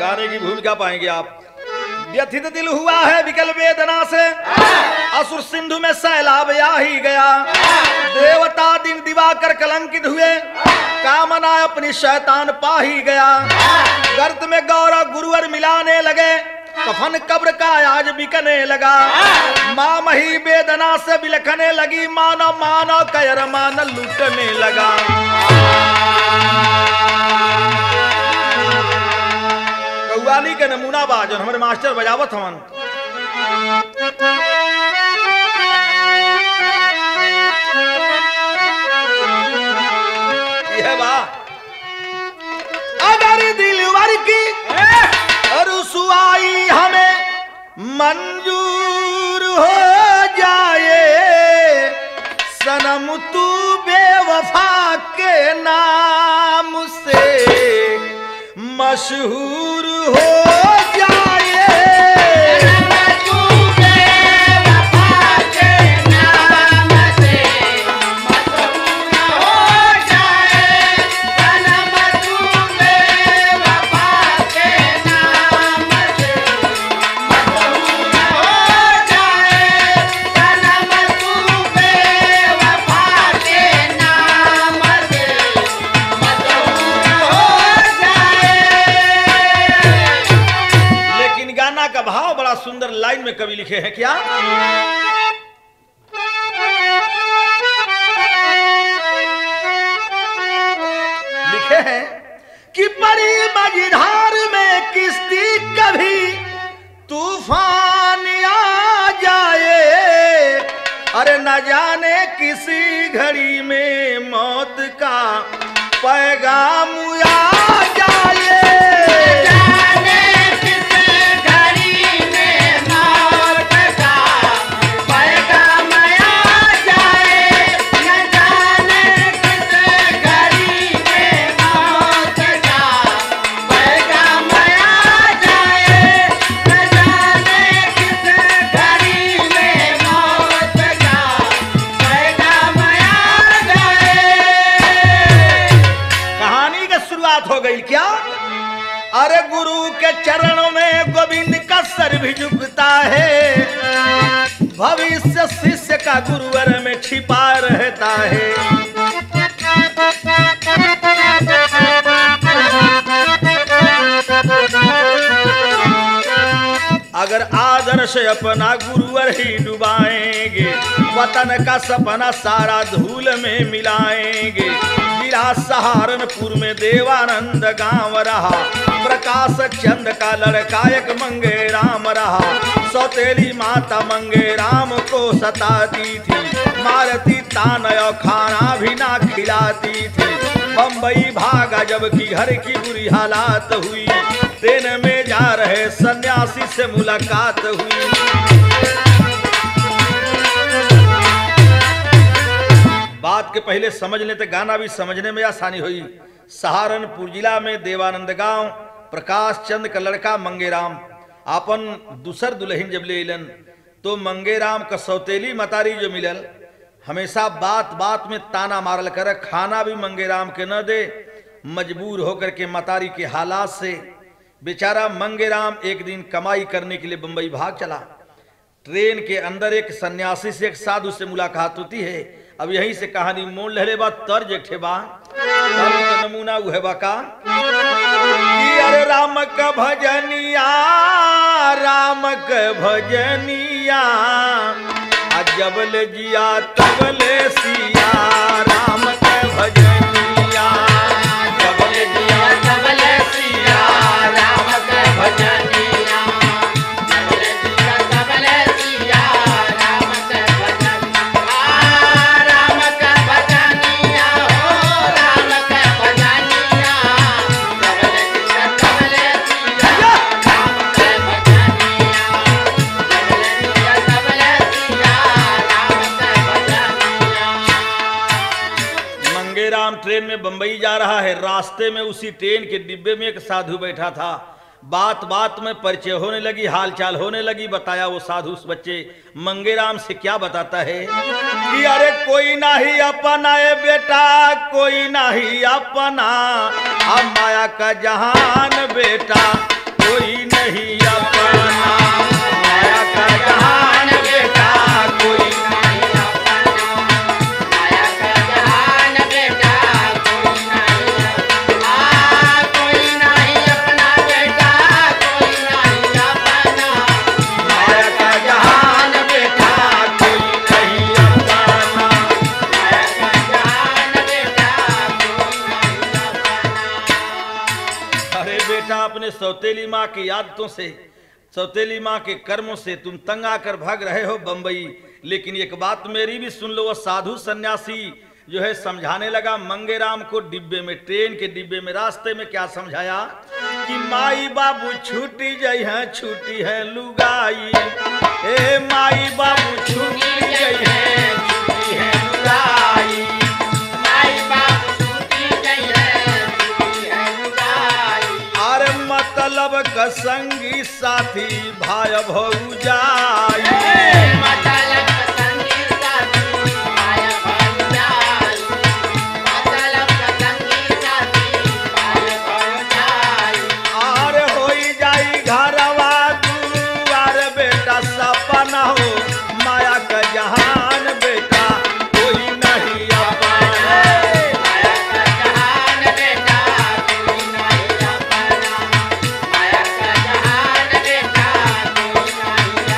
गाने की भूमिका पाएंगे आप। व्यथित दिल हुआ है विकल वेदना से, असुर सिंधु में सैलाब आ ही गया। देवता दिन दिवाकर कलंकित हुए, कामना अपनी शैतान पा ही गया। गर्त में गौरव गुरुवर मिलाने लगे, कफन कब्र का आज बिकने लगा। माँ मही वेदना से बिलखने लगी, मानो मानो कयर मान लूटने लगा। कव्वाली के नमूना बा जो हमारे मास्टर बजावत हवन। यह बा अगर दिलवर की रुसवाई हमें मंजूर हो जाए, सनम तू बेवफा के नाम से मशहूर हो जाए। सुंदर लाइन में कवि लिखे हैं क्या? लिखे हैं कि बड़ी मझधार में किश्ती कभी तूफान आ जाए, अरे न जाने किसी घड़ी में मौत का पैगाम आ जाए। क्या? अरे गुरु के चरणों में गोविंद का सर भी झुकता है, भविष्य शिष्य का गुरुवर में छिपा रहता है। अगर आदर्श अपना गुरुवर ही डुबाएंगे, वतन का सपना सारा धूल में मिलाएंगे। सहारनपुर में देवानंद गांव रहा, प्रकाश चंद का लड़का एक मंगेराम रहा। सौतेली माता मंगेराम को सताती थी, मारती तान और खाना भी ना खिलाती थी। बम्बई भागा जबकि घर की बुरी हालात हुई, ट्रेन में जा रहे सन्यासी से मुलाकात हुई। बात के पहले समझ ले तो गाना भी समझने में आसानी हुई। सहारनपुर जिला में देवानंद गांव, प्रकाश चंद का लड़का मंगेराम अपन दूसर दुल्हन जब ले इलन तो मंगेराम का सौतेली मतारी जो मिलल, हमेशा बात बात में ताना मारल कर, खाना भी मंगेराम के न दे। मजबूर होकर के मतारी के हालात से बेचारा मंगेराम एक दिन कमाई करने के लिए बंबई भाग चला। ट्रेन के अंदर एक सन्यासी से, एक साधु से मुलाकात होती है। अब यहीं से कहानी मोड़ ले बा, तर्ज एक ठे बा, नमूना उहे बा का कि अरे राम का भजनिया, राम का भजनिया, जबल जिया तबले सिया। राम का भजनिया, जबल जिया तबले सिया। राम का भजनिया, ट्रेन में बंबई जा रहा है। रास्ते में उसी ट्रेन के डिब्बे में एक साधु बैठा था। बात बात में परिचय होने लगी, हालचाल होने लगी। बताया वो साधु उस बच्चे मंगेराम से क्या बताता है कि अरे कोई नहीं अपना है बेटा, कोई नहीं अपना, हम माया का जहान बेटा। बेटा अपने सौतेली माँ की आदतों से, सौतेली माँ के कर्मों से तुम तंग आकर भाग रहे हो बंबई, लेकिन एक बात मेरी भी सुन लो। वह साधु सन्यासी जो है समझाने लगा मंगेराम को डिब्बे में, ट्रेन के डिब्बे में, रास्ते में क्या समझाया कि माई बाबू छूटी जाई है, छूटी है लुगाई, ए माई बाबू छूटी जाई है, छूटी है लुगाई, माई बाप छूटी गई है, छूटी है लुगाई। अरे मतलब का संगी साथी भाई भौजाई, मतलब का संगी साथी भाई भौजाई, मतलब का संगी साथी भाई भौजाई। अरे होई जाई घरवा दुआर बेटा सपना हो, माया का जहान बेटा कोई नहीं अपन। माया का जहान बेटा कोई नहीं अपना, माया का जहान बेटा कोई नहीं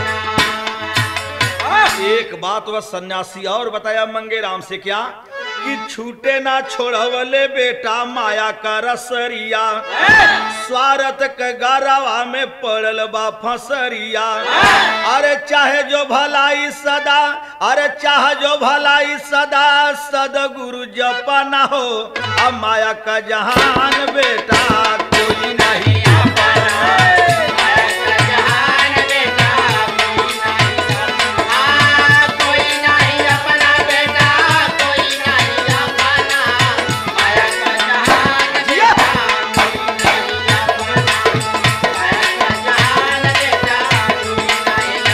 अपना। एक बात वह सन्यासी और बताया मंगेराम से, क्या कि छूटे ना छोड़वले बेटा माया का रसरिया, स्वार्थ के गरवा में पड़ल बा फसरिया। अरे चाहे जो भलाई सदा, अरे चाहे जो भलाई सदा सदगुरु जपना हो, अब माया का जहान बेटा कोई नहीं अपना। माया का जहान बेटा कोई नहीं अपना, कोई नहीं अपना बेटा कोई नहीं अपना। माया का जहान बेटा कोई नहीं अपना, माया का जहान बेटा कोई नहीं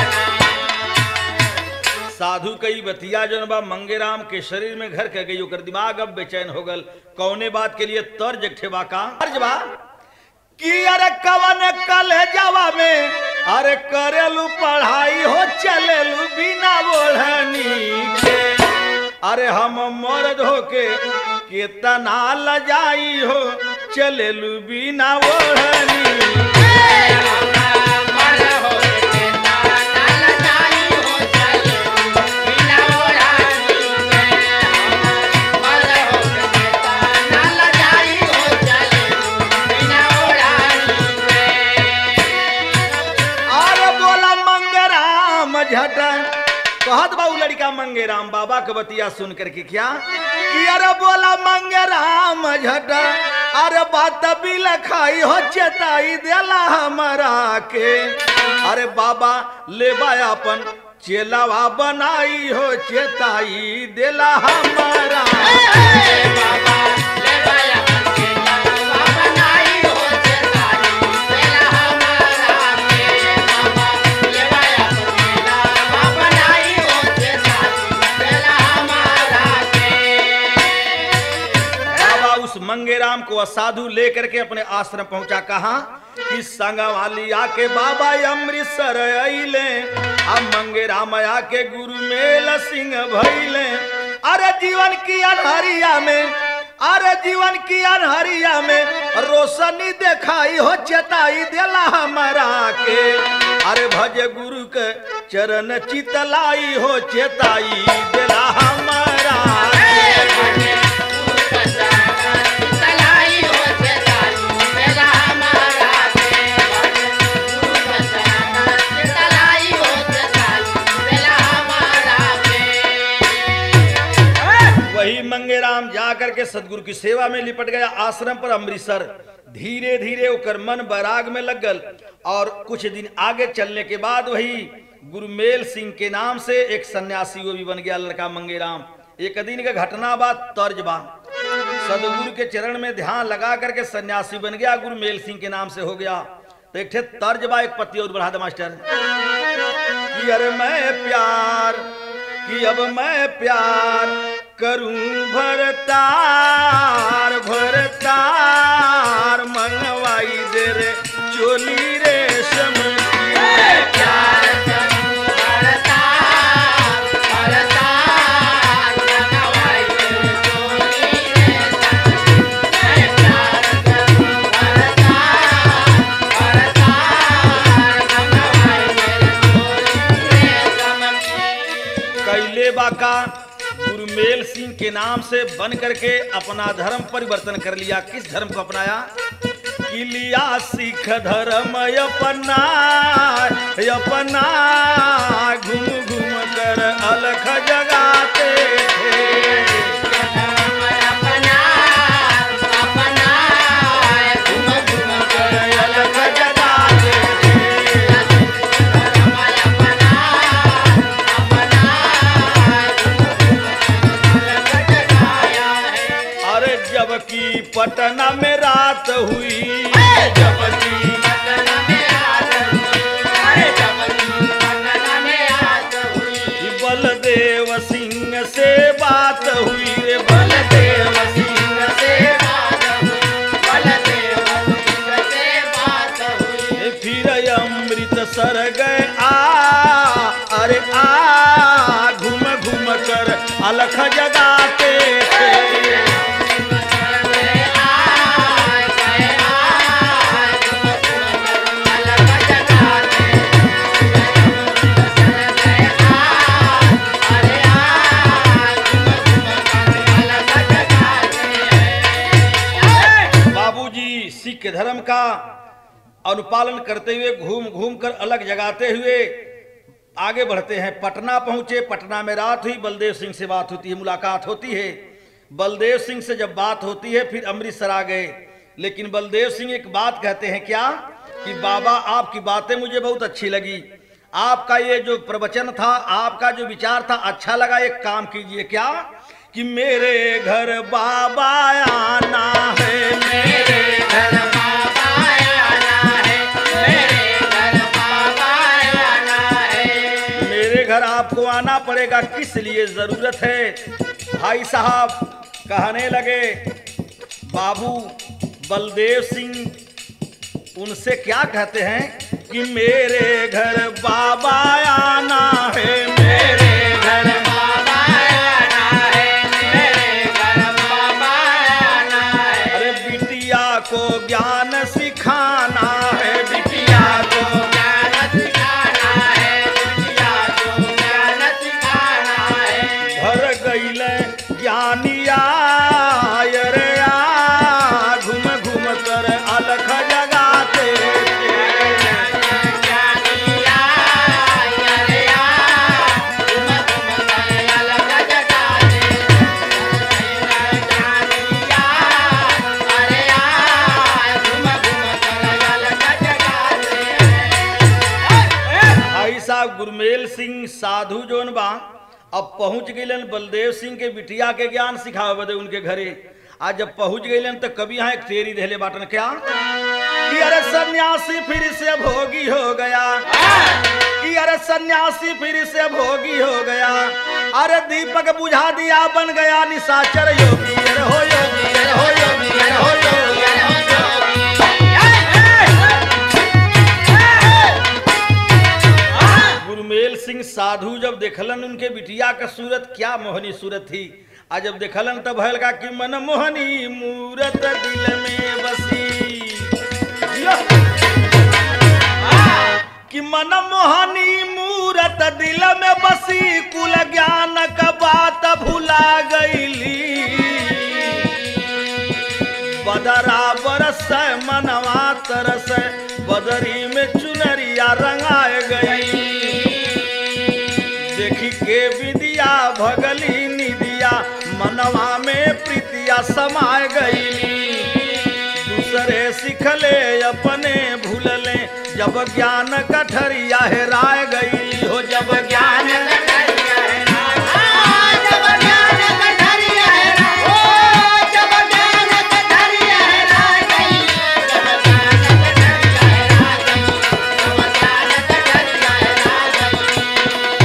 अपना। साधु कई बतिया जन बा मंगेराम के शरीर में घर के गई, ओकर दिमाग अब बेचैन हो गल। कौने बात के लिए तर्ज ठेबा का तर्ज बा कि अरे कवन कलेजवा में अरे करेलू पढ़ाई हो, चलेलू बिना ओढ़नी के, अरे हम मर्द हो के कितना लजाई हो, चलेलू बिना ओढ़नी के। झटन कहत बाबू लड़का मंगेराम बाबा के बतिया सुन करके क्या कि अरे बोला मंगेराम झटन, अरे बात भी लखाई हो, चेताई देला हमारा के, अरे बाबा ले अपन चेलावा बनाई हो, चेताई देला हमारा बाबा ले अपन चेलावा बनाई हो, चेताई देला हमारा के। बाबा ले अपन चेलावा बनाई हो, चेताई देला हमारा के। बाबा उस मंगेराम को असाधु लेकर के अपने आश्रम पहुंचा। कहा कि संगवाली आके बाबा अमृतसर अइले, अब मंगेराम आके गुरु मेल सिंह भइले। अरे जीवन की अनहरिया में, अरे जीवन की अनहरिया में रोशनी देखाई हो, चेताई देला हमारा के, अरे भजे गुरु के चरण चितलाई हो, चेताई देला हमारा के। तलाई हो, चेताई देला हमारा के। तलाई हो, चेताई देला हमारा के। वही मंगेराम जाकर के सदगुरु की सेवा में लिपट गया आश्रम पर अमृतसर। धीरे धीरे ओकर मन बैराग में लग गल, और कुछ दिन आगे चलने के बाद वही गुरुमेल सिंह के नाम से एक सन्यासी वो भी बन गया लड़का मंगेराम। एक दिन का घटना बात तर्ज बा, सदगुरु के चरण में ध्यान लगा करके सन्यासी बन गया, गुरुमेल सिंह के नाम से हो गया। तो एक तर्ज बा, एक पत्ती और बढ़ा दे मास्टर कि अरे मैं प्यार कि अब मैं प्यार करूं भरतार, भरतार मनवाई दे रे चोली रेशम की। प्यार करूं भरतार, भरतार मनवाई दे चोली रेशम की। मैं प्यार करूं भरतार, भरतार मनवाई दे चोली रेशम की। कैले बाका गुरुमेल सिंह के नाम से बन करके अपना धर्म परिवर्तन कर लिया। किस धर्म को अपनाया? कि लिया सिख धर्म अपना अपना घूम घूम कर अलख जगाते थे। अपना अपना घूम घूम कर अलग जगाते थे। अपना अपना अलग जगाया है। अरे जबकि पटना में रात हुई, जबकि पटना में रात हुई, अरे जबकि पटना में रात हुई। बलदेव सिंह से बात हुई रे बलदेव सिंह से बात हुई, बलदेव सिंह से बात हुई। फिर अमृतसर गए अरे घूम घूम कर अलख जगाते थे। बाबूजी सिख धर्म का अनुपालन करते हुए घूम घूम कर अलग जगाते हुए आगे बढ़ते हैं। पटना पहुंचे, पटना में रात हुई, बलदेव सिंह से बात होती है, मुलाकात होती है। बलदेव सिंह से जब बात होती है फिर अमृतसर आ गए। लेकिन बलदेव सिंह एक बात कहते हैं क्या कि बाबा आपकी बातें मुझे बहुत अच्छी लगी, आपका ये जो प्रवचन था, आपका जो विचार था अच्छा लगा। एक काम कीजिए क्या कि मेरे घर बाबा आना है, मेरे घर बाबा आना है, मेरे घर बाबा आना है। मेरे घर आपको आना पड़ेगा। किस लिए जरूरत है? भाई साहब कहने लगे, बाबू बलदेव सिंह उनसे क्या कहते हैं कि मेरे घर बाबा आना है, मेरे घर बाबा आना है, मेरे घर बाबा आना है। अरे बिटिया को ज्ञान सिखाना है, बिटिया को ज्ञान सिखाना है, बिटिया को ज्ञान सिखाना है। घर गईले ज्ञानिया रे घूम घूम कर अलख जगाते थे। ज्ञानिया अरे घूम घूम कर अलग जगाते हैं। ज्ञानिया अरे घूम घूम कर अलग जगाते हैं। भाई साहब गुरमेल सिंह साधु जोन बा अब पहुंच गए बलदेव सिंह के बिटिया के ज्ञान सिखावे बदे उनके घरे। आज जब पहुंच गए तो कभी यहाँ एक तेरी देहले बाटन क्या कि अरे सन्यासी फिर से भोगी हो गया, कि अरे सन्यासी फिर से भोगी हो गया। अरे दीपक बुझा दिया बन गया निशाचर योगी, अरे हो योगी, अरे हो योगी, अरे हो योगी, अरे हो योगी। गुरमेल सिंह साधु जब देखलन उनके बिटिया का सूरत, क्या मोहनी सूरत थी। आज जब देखलन तब भलका कि मन मोहनी मूरत दिल में बसी, कि मन मोहनी मूरत दिल में बसी, कुल ज्ञान का बात भुला गईली। बदरा बरस मनवा तरस, बदरी में चुनरिया रंगाए गई। देखी के विदिया भगली निदिया, मनवा में प्रीतिया समाय गई। दूसरे सिखले अपने भूलले, जब ज्ञान कठरिया हेराय गई हो, जब ज्ञान कठरिया हेराय, जब ज्ञान कठरिया हेराय, ओ जब ज्ञान कठरिया हेराय गई, जब ज्ञान कठरिया हेराय गई, जब ज्ञान कठरिया हेराय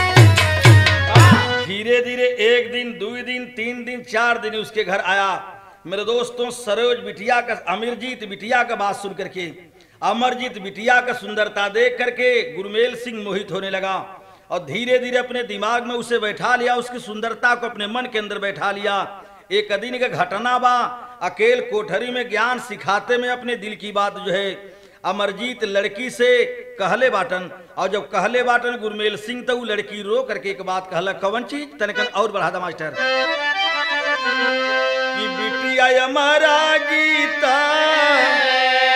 गई। धीरे धीरे एक दिन, 2 दिन, 3 दिन, 4 दिन उसके घर आया। मेरे दोस्तों सरोज बिटिया का, अमरजीत बिटिया का बात सुन करके, अमरजीत बिटिया का सुंदरता देख करके गुरमेल सिंह मोहित होने लगा और धीरे धीरे अपने दिमाग में उसे बैठा लिया, उसकी सुंदरता को अपने मन के अंदर बैठा लिया। एक दिन का घटना बा, अकेल कोठरी में ज्ञान सिखाते में अपने दिल की बात जो है अमरजीत लड़की से कहले बाटन, और जब कहले बाटन गुरमेल सिंह तो वो लड़की रो करके एक बात कहला, कवन चीज तनिकन और बढ़ा दा मास्टर, कि बिटिया अमरा गीता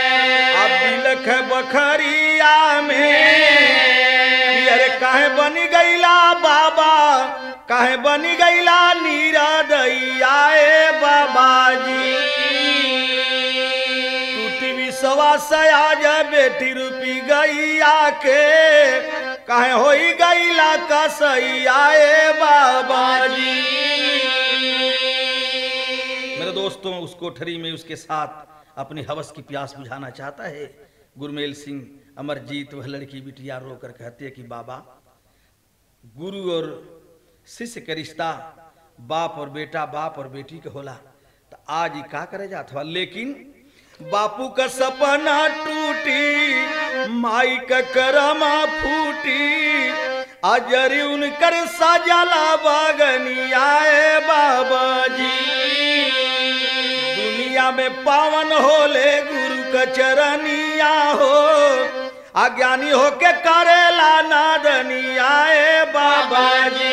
देखे बखरिया में अरे काहे बनी गईला बाबा, काहे बनी गईला नीरा दैया ए बाबा जी। टूटी विश्वास आज बेटी रूपी गैया के, काहे होई गईला कसैया ए बाबा जी। मेरे दोस्तों, उस कोठरी में उसके साथ अपनी हवस की प्यास बुझाना चाहता है गुरमेल सिंह। अमरजीत वह लड़की बिटिया रोकर कहती है कि बाबा, गुरु और शिष्य का रिश्ता बाप और बेटा, बाप और बेटी का होला, तो आज ही का करे जात हुआ। लेकिन बापू का सपना टूटी, माई का करमा फूटी, अजरी उनकर सजला बगनिया ए बाबा जी। दुनिया में पावन होले गुरु का चरनिया हो, अज्ञानी होके करेला नादनिया ए बाबा जी।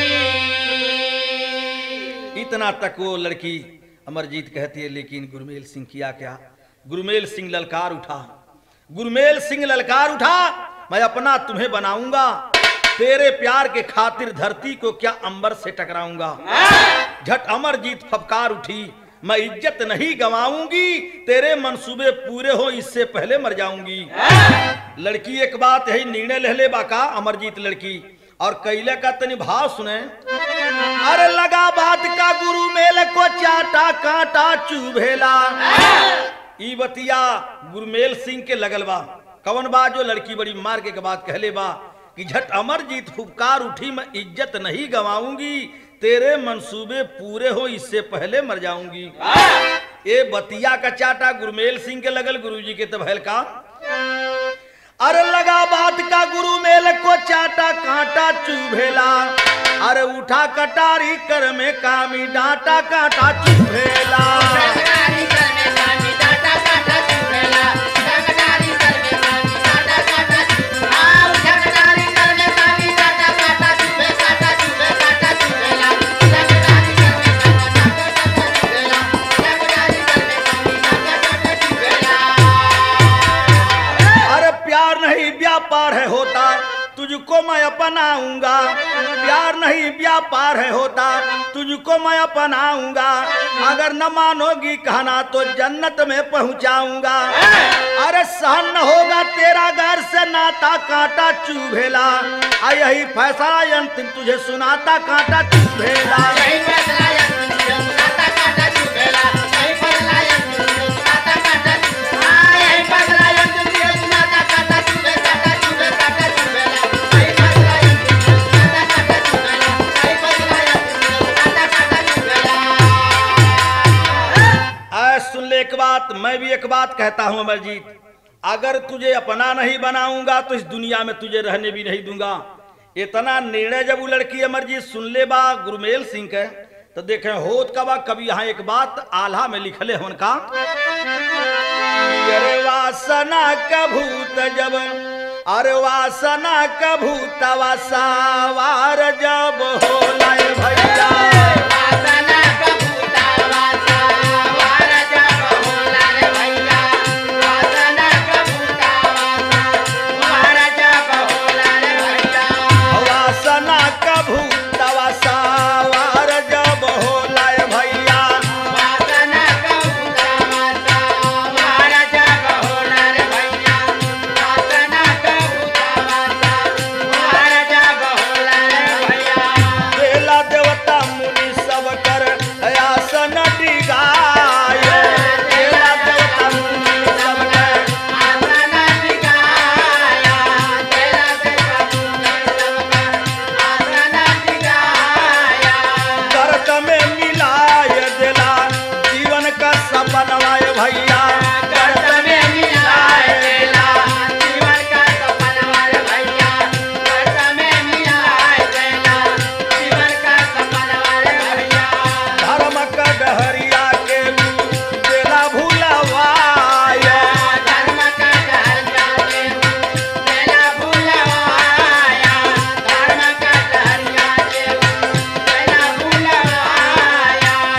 इतना तक वो लड़की अमरजीत कहती है, लेकिन गुरमेल सिंह किया क्या? गुरमेल सिंह ललकार उठा, गुरमेल सिंह ललकार उठा, मैं अपना तुम्हें बनाऊंगा, तेरे प्यार के खातिर धरती को क्या अंबर से टकराऊंगा। झट अमरजीत फपकार उठी, मैं इज्जत नहीं गवाऊंगी, तेरे मंसूबे पूरे हो इससे पहले मर जाऊंगी। लड़की एक बात यही निर्णय ले बाका अमरजीत लड़की, और कैले का तनि भाव सुने। अरे लगा बात का गुरु मेल को चाटा काटा चुभेला, ई बतिया गुरमेल सिंह के लगल बा। कवन बा? जो लड़की बड़ी मार के बाद कहले बा कि झट अमरजीत फुफकार उठी, मैं इज्जत नहीं गवाऊंगी, तेरे मंसूबे पूरे हो इससे पहले मर जाऊंगी। ये बतिया का चाटा गुरमेल सिंह के लगल, गुरुजी के तबहल का। अरे लगा बात का गुरु मेल को चाटा काटा चुभेला, अरे उठा कटारी कर में कामी डांटा काटा चुभेला। व्यापार है होता, तुझको मैं अपनाऊंगा, प्यार नहीं व्यापार है होता, तुझको मैं अपनाऊंगा, अगर न मानोगी कहना तो जन्नत में पहुंचाऊंगा। अरे सहन न होगा तेरा घर से नाता काटा चुभेला, यही फैसला अंतिम तुझे सुनाता काटा चुभेला। एक बात मैं भी एक बात कहता हूं अमरजीत, अगर तुझे अपना नहीं बनाऊंगा तो इस दुनिया में तुझे रहने भी नहीं दूंगा। इतना निर्णय जब वो लड़की अमरजीत सुन ले बा गुरमेल सिंह के, तो देखें होत का बा। कभी यहाँ एक बात आल्हा में लिखले हो उनका, अरे वासना का भूत जब, अरे वासना का भूत वासावार जब हो लाए भैया,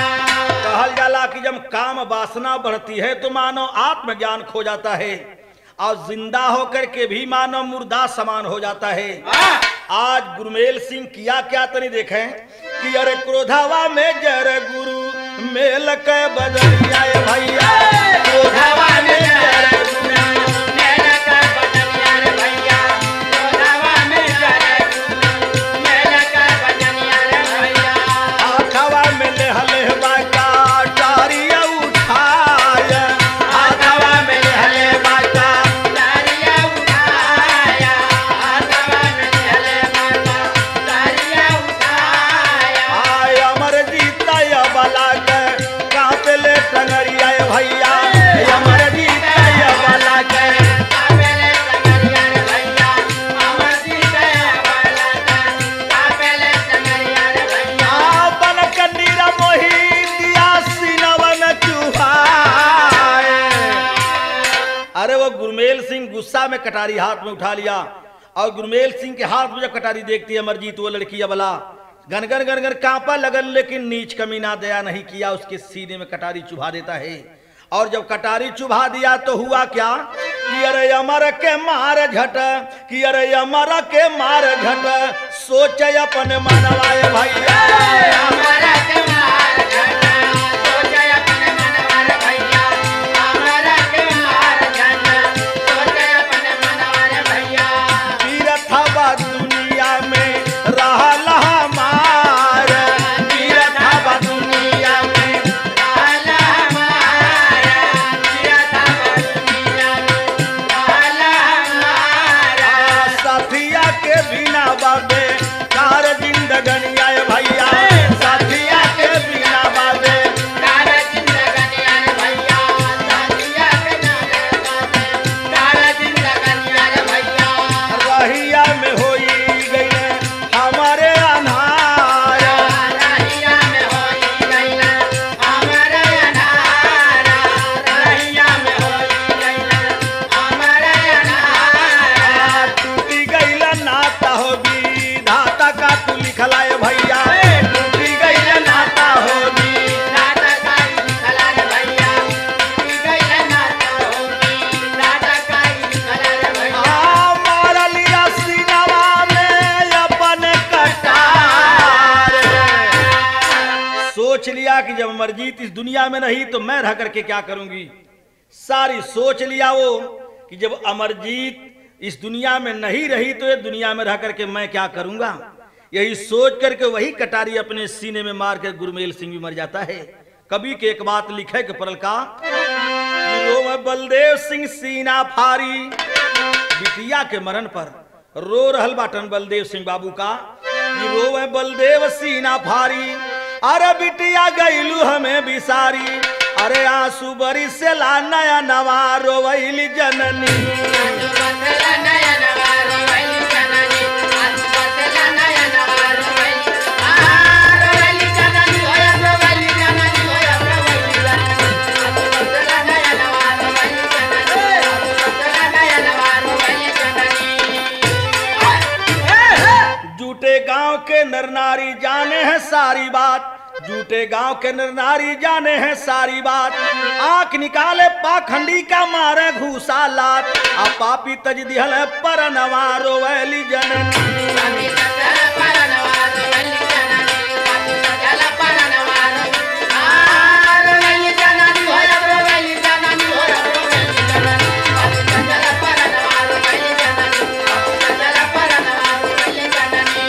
बढ़ती है तो मानो आत्मज्ञान खो जाता है। और जिंदा होकर के भी मानव मुर्दा समान हो जाता है। आज गुरमेल सिंह किया क्या तनी देखें कि अरे क्रोधावा में जर गुरु मेल के बदलिया भैया, क्रोधावा में जर गुरु मेल के बदलिया रे भैया, क्रोधावा में जर गुरु मेल के बदलिया रे भैया। आखवा में लेहलेवा का टारिया उठाय, आखवा में लेहलेवा का तारिया उठाया, आखवा में लेहलेवा का तारिया उठाया। आय अमर जीता या बला के कहाँ पे ले टंगरिया भैया, अमर जीता या बला के कापेले टंगरिया रे भैया, अमर जीता या बला के कापेले टंगरिया रे भैया। बन कनीरा मोही दिया सीनवा में चुभाए। अरे वो गुरमेल सिंह गुस्सा में कटारी हाथ में उठा लिया और गुरमेल सिंह के हाथ में जब कटारी देखती है अमरजीत, वो लड़की अबला गनगन गनगन कांपा लगन, लेकिन नीच कमीना दया नहीं किया, उसके सीने में कटारी चुभा देता है। और जब कटारी चुभा दिया तो हुआ क्या कि अरे अमर के मार झट, कि अरे अमर के मार झट, सोचे अपने मनवाए भैया, हमारा के मार घटा, सोचे अपने मनवा रे भैया, हमारा के मार घटा, सोचे अपने मनवा रे भैया। तीरथवा दुनिया में रहला हमार, तीरथवा दुनिया में काला हमारा, जिया था दुनिया में, काला हमारा। साथिया के बिना बाबे कार जिंदगनिया भैया, साथिया के बिना बाबे काला जिंदगानिया रे भैया, साथिया के नारे बाबे, काला जिंदगानिया रे भैया। रहिया में होई गई हमारे अनार, रहिया में होई गइला हमारा अनारा, रहिया में होई गइला हमारा अनारा। टूटी गईल नाता हो विधाता का तू लिखलाए भैया, टूटी गईल नाता हो राधा काई लिखला रे भैया, टूटी गइला नाता होगी, राधा काई लिखला रे भैया। मार लिया सीनवा में अपन कटार। सोच लिया कि जब अमरजीत इस दुनिया में नहीं तो मैं रह करके क्या करूंगी। सारी सोच लिया वो कि जब अमरजीत इस दुनिया में नहीं रही तो ये दुनिया में रह करके मैं क्या करूंगा। यही सोच करके वही कटारी अपने सीने में मार कर गुरमेल सिंह भी मर जाता है। कवि के एक बात लिखे के परल का कि रो बलदेव सिंह सीना फारी, बिटिया के मरण पर रो रहल बाटन बलदेव सिंह बाबू का कि रो बलदेव सीना फारी, अरे बिटिया गईलू हमें बिसारी, अरे आंसू बरी से ला नया नवा रोवैली जननी। बदला नया नवारो वैली जननी, बदला नया नवारो वैली, रोवैली जननी होया, रोवैली जननी होया, रोवैली जननी, बदला नया नवारो वैली जननी, बदला नया नवारो वैली जननी। झूठे गांव के नर नारी जाने हैं सारी बात, झूठे गांव के नर नारी जाने हैं सारी बात, आंख निकाले पाखंडी का मारे घूसा लात, आ पापी तज दिहल पर नवारो वैली जननी। पापी सजल पर नवारो वैली जननी, पापी सजल पर नवारो, रोवैली जननी होया, रोवैली जननी होया, रोवैली जननी, पापी सजल पर नवारो वैली जननी, पापी सजल पर नवारो वैली जननी।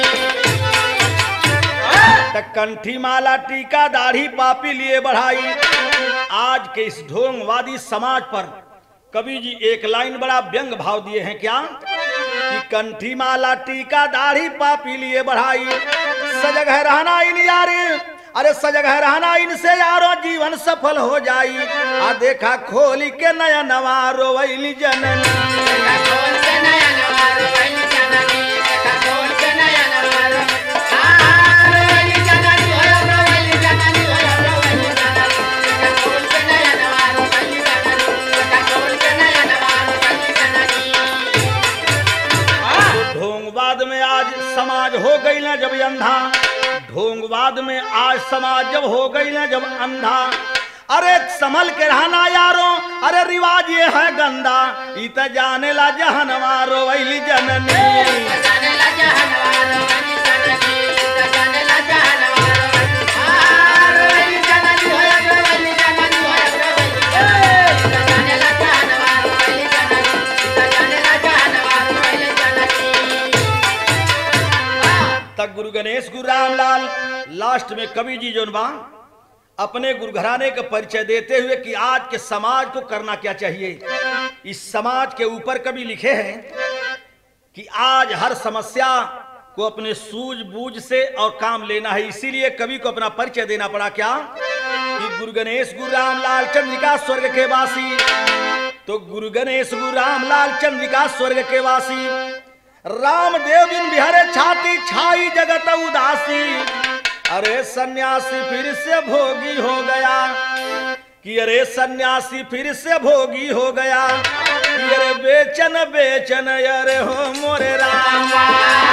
तक कंठी माला टीका दाढ़ी पापी लिए बढ़ाई। आज के इस ढोंगवादी समाज पर कवि जी एक लाइन बड़ा व्यंग भाव दिए हैं क्या कि कंठी माला टीका दाढ़ी पापी लिए बढ़ाई, सजग है रहना इन यारी, अरे सजग है रहना इनसे यारो जीवन सफल हो जाई। आ देखा खोली के नया नवा रोवैली जननी। देखा खोल के नया नवारो वैली जननी, देखा खोल के नया नवारो, रोवैली जननी होया, रोवैली जननी होया, रोवैली जननी, देखा खोल के नया नवारो वैली जननी, देखा खोल के नया नवारो वैली जननी। ढोंगवाद में आज समाज हो गई ना जब अंधा, ढोंगवाद में आज समाज जब हो गई ना जब अंधा, अरे संभल के रहना यारों, अरे रिवाज ये है गंदा, इत जाने ला जहनवा रोवैली जननी। जाने ला जहनवा रोवैली जननी, जाने ला जहनवा रोवैली जननी, होया रोवैली जननी, होया रोवैली, जाने ला जहनवा रोवैली जननी, जाने ला जहनवा रोवैली जननी। तक गुरु गणेश गुरु रामलाल लास्ट में कवि जी जोन बा अपने गुरु घराने का परिचय देते हुए कि आज के समाज को करना क्या चाहिए। इस समाज के ऊपर कवि लिखे हैं कि आज हर समस्या को अपने सूझबूझ से और काम लेना है। इसीलिए कवि को अपना परिचय देना पड़ा क्या कि गुरु गणेश गुरु रामलाल चंद्रिका स्वर्ग के वासी। तो गुरु गणेश गुरु रामलाल चंद्रिका स्वर्ग के वासी, रामदेव बिन बिहारे छाती छाई जगत उदासी। अरे सन्यासी फिर से भोगी हो गया, कि अरे सन्यासी फिर से भोगी हो गया, कि अरे बेचन बेचन अरे हो मोरे रामा।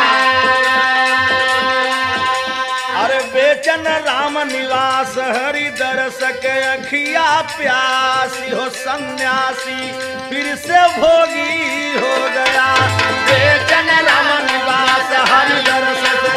अरे बेचन राम निवास हरि दरस के अखिया प्यासी हो, सन्यासी फिर से भोगी हो गया। बेचन राम निवास हरि दरस के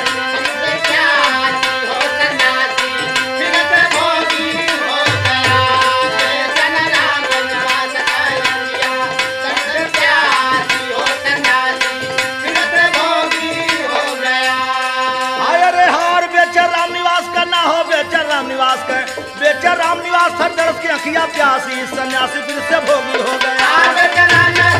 बेचर राम निवास हर दरस की अखिया प्यासी, सन्यासी फिर से भोगी हो गया।